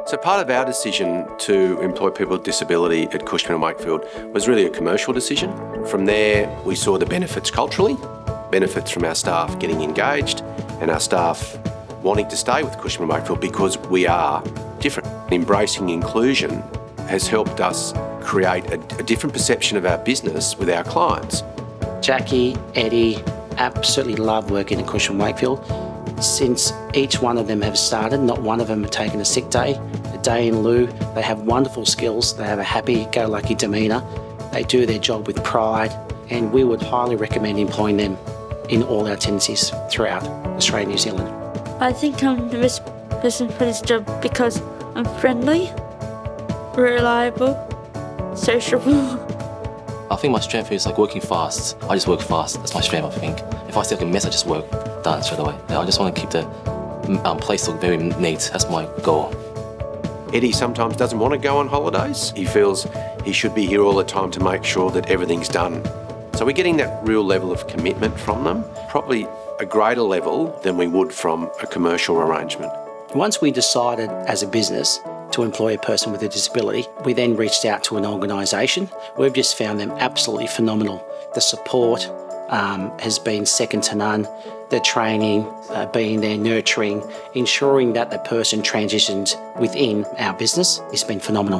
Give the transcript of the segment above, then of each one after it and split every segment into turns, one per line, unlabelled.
So part of our decision to employ people with disability at Cushman Wakefield was really a commercial decision. From there, we saw the benefits culturally, benefits from our staff getting engaged and our staff wanting to stay with Cushman Wakefield because we are different. Embracing inclusion has helped us create a different perception of our business with our clients.
Jackie, Eddie, absolutely love working at Cushman Wakefield. Since each one of them have started, not one of them have taken a sick day, a day in lieu. They have wonderful skills, they have a happy-go-lucky demeanour, they do their job with pride, and we would highly recommend employing them in all our tenancies throughout Australia and New Zealand.
I think I'm the best person for this job because I'm friendly, reliable, sociable.
I think my strength is like working fast. I just work fast. That's my strength, I think. If I see like a mess, I just work done straight away. I just want to keep the place look very neat. That's my goal.
Eddie sometimes doesn't want to go on holidays. He feels he should be here all the time to make sure that everything's done. So we're getting that real level of commitment from them, probably a greater level than we would from a commercial arrangement.
Once we decided as a business to employ a person with a disability, we then reached out to an organisation. We've just found them absolutely phenomenal. The support has been second to none. The training, being there, nurturing, ensuring that the person transitions within our business has been phenomenal.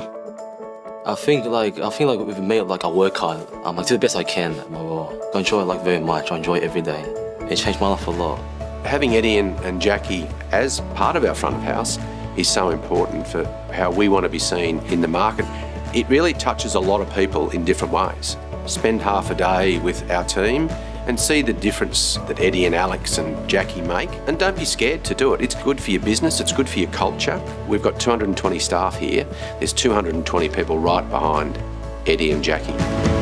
I think we've made like I work hard. Like do the best I can at my role. I enjoy it very much. I enjoy it every day. It changed my life a lot.
Having Eddie and Jackie as part of our front of house is so important for how we want to be seen in the market. It really touches a lot of people in different ways. Spend half a day with our team and see the difference that Eddie and Alex and Jackie make, and don't be scared to do it. It's good for your business, it's good for your culture. We've got 220 staff here. There's 220 people right behind Eddie and Jackie.